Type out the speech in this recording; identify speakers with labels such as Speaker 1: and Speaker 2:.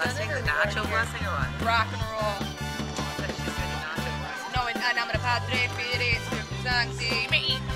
Speaker 1: blessing, the nacho blessing, or what?
Speaker 2: Rock and roll.
Speaker 1: I thought she said the nacho blessing.
Speaker 2: No, in nome del Padre, Figlio e Spirito Santo.